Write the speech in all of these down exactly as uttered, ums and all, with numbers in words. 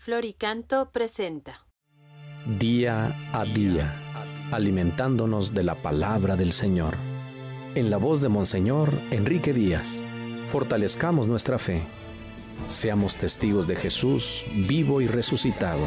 Floricanto presenta Día a día, alimentándonos de la palabra del Señor. En la voz de Monseñor Enrique Díaz, fortalezcamos nuestra fe. Seamos testigos de Jesús vivo y resucitado.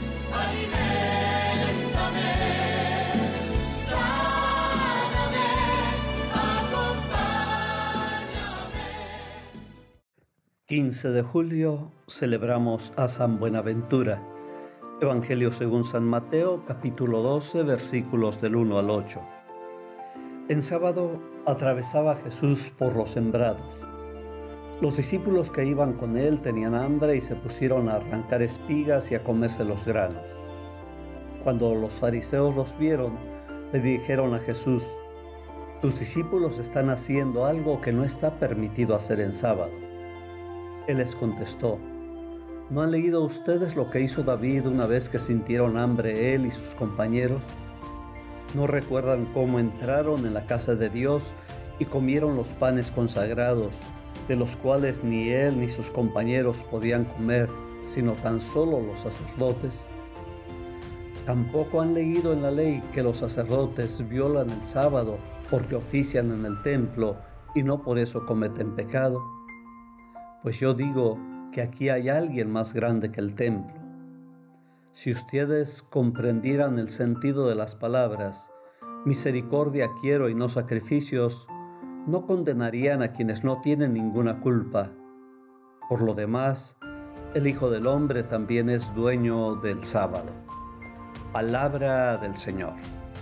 quince de julio celebramos a San Buenaventura. Evangelio según San Mateo, capítulo doce, versículos del uno al ocho. En sábado atravesaba Jesús por los sembrados. Los discípulos que iban con él tenían hambre y se pusieron a arrancar espigas y a comerse los granos. Cuando los fariseos los vieron, le dijeron a Jesús: «Tus discípulos están haciendo algo que no está permitido hacer en sábado». Él les contestó: ¿no han leído ustedes lo que hizo David una vez que sintieron hambre él y sus compañeros? ¿No recuerdan cómo entraron en la casa de Dios y comieron los panes consagrados, de los cuales ni él ni sus compañeros podían comer, sino tan solo los sacerdotes? ¿Tampoco han leído en la ley que los sacerdotes violan el sábado porque ofician en el templo y no por eso cometen pecado? Pues yo digo que aquí hay alguien más grande que el templo. Si ustedes comprendieran el sentido de las palabras, misericordia quiero y no sacrificios, no condenarían a quienes no tienen ninguna culpa. Por lo demás, el Hijo del Hombre también es dueño del sábado. Palabra del Señor.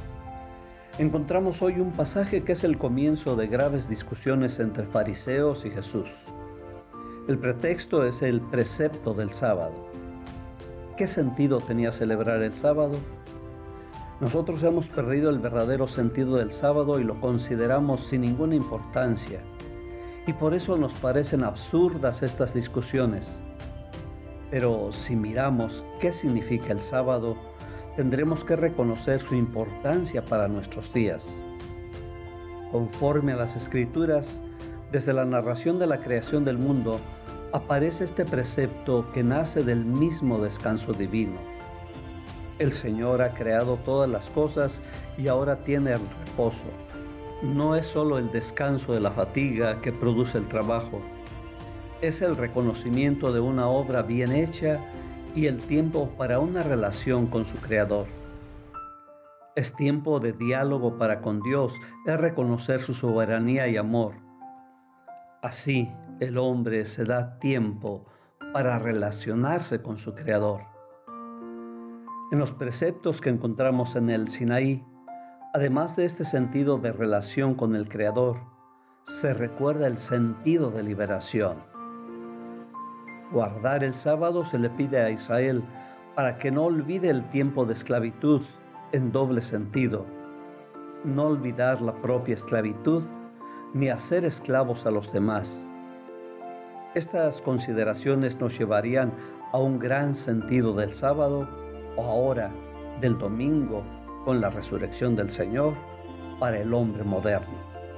Encontramos hoy un pasaje que es el comienzo de graves discusiones entre fariseos y Jesús. El pretexto es el precepto del sábado. ¿Qué sentido tenía celebrar el sábado? Nosotros hemos perdido el verdadero sentido del sábado y lo consideramos sin ninguna importancia. Y por eso nos parecen absurdas estas discusiones. Pero si miramos qué significa el sábado, tendremos que reconocer su importancia para nuestros días. Conforme a las Escrituras, desde la narración de la creación del mundo, aparece este precepto que nace del mismo descanso divino. El Señor ha creado todas las cosas y ahora tiene el reposo. No es solo el descanso de la fatiga que produce el trabajo, es el reconocimiento de una obra bien hecha y el tiempo para una relación con su Creador. Es tiempo de diálogo para con Dios, es reconocer su soberanía y amor. Así, el hombre se da tiempo para relacionarse con su Creador. En los preceptos que encontramos en el Sinaí, además de este sentido de relación con el Creador, se recuerda el sentido de liberación. Guardar el sábado se le pide a Israel para que no olvide el tiempo de esclavitud en doble sentido. No olvidar la propia esclavitud ni hacer esclavos a los demás. Estas consideraciones nos llevarían a un gran sentido del sábado o ahora del domingo con la resurrección del Señor para el hombre moderno.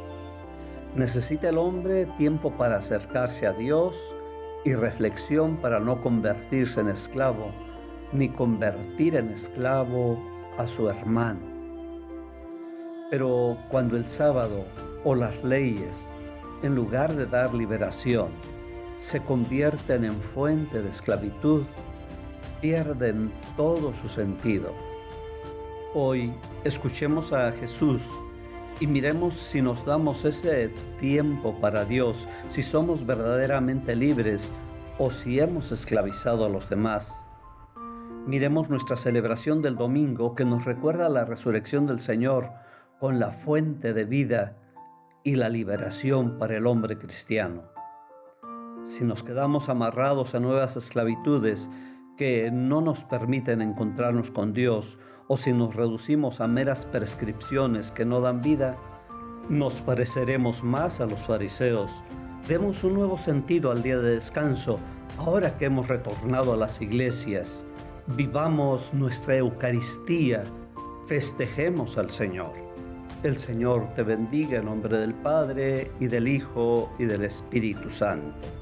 Necesita el hombre tiempo para acercarse a Dios y reflexión para no convertirse en esclavo ni convertir en esclavo a su hermano. Pero cuando el sábado o las leyes, en lugar de dar liberación, se convierten en fuente de esclavitud, pierden todo su sentido. Hoy escuchemos a Jesús y miremos si nos damos ese tiempo para Dios, si somos verdaderamente libres o si hemos esclavizado a los demás. Miremos nuestra celebración del domingo que nos recuerda la resurrección del Señor con la fuente de vida y la liberación para el hombre cristiano. Si nos quedamos amarrados a nuevas esclavitudes que no nos permiten encontrarnos con Dios, o si nos reducimos a meras prescripciones que no dan vida, nos pareceremos más a los fariseos. Demos un nuevo sentido al día de descanso, ahora que hemos retornado a las iglesias. Vivamos nuestra Eucaristía, festejemos al Señor. El Señor te bendiga en nombre del Padre, y del Hijo, y del Espíritu Santo.